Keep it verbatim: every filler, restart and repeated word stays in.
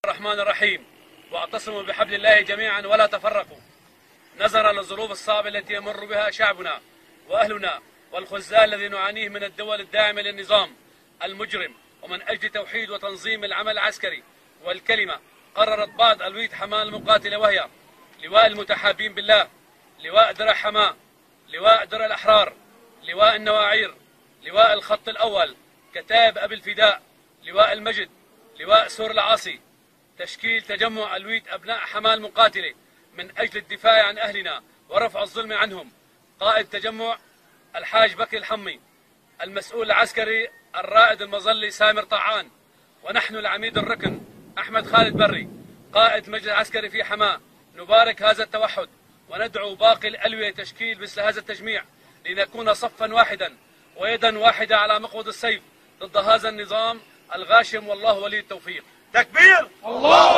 الرحمن الرحيم، واعتصموا بحبل الله جميعا ولا تفرقوا. نظرا للظروف الصعبة التي يمر بها شعبنا وأهلنا والخزان الذي نعانيه من الدول الداعمة للنظام المجرم، ومن أجل توحيد وتنظيم العمل العسكري والكلمة، قررت بعض ألوية حماة المقاتلة، وهي لواء المتحابين بالله، لواء درع حماة، لواء درع الأحرار، لواء النواعير، لواء الخط الأول، كتائب أبي الفداء، لواء المجد، لواء سور العاصي، تشكيل تجمع ألوية أبناء حماة المقاتلة من أجل الدفاع عن أهلنا ورفع الظلم عنهم. قائد تجمع الحاج بكر الحمي، المسؤول العسكري الرائد المظلي سامر طعان، ونحن العميد الركن أحمد خالد بري قائد مجلس عسكري في حماة. نبارك هذا التوحد وندعو باقي الألوية تشكيل مثل هذا التجميع لنكون صفا واحدا ويدا واحدة على مقود السيف ضد هذا النظام الغاشم، والله ولي التوفيق. تكبير الله